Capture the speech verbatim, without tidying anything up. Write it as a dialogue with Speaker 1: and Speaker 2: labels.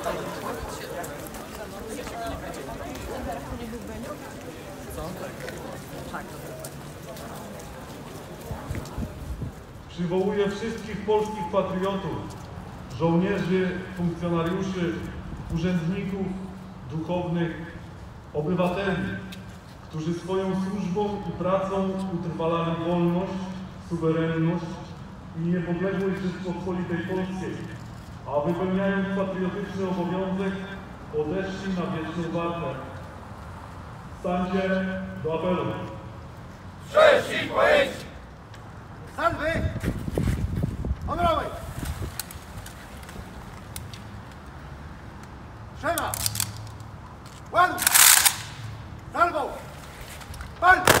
Speaker 1: Przywołuję wszystkich polskich patriotów, żołnierzy, funkcjonariuszy, urzędników, duchownych, obywateli, którzy swoją służbą i pracą utrwalali wolność, suwerenność i niepodległość Rzeczypospolitej Polskiej, a wypełniając patriotyczny obowiązek odeszli na wieczną walkę. Stańcie do apelu.
Speaker 2: Cześć i pojęć!
Speaker 3: Salwy! Honorowej! Trzema! Ładnie! Salwą! Pal!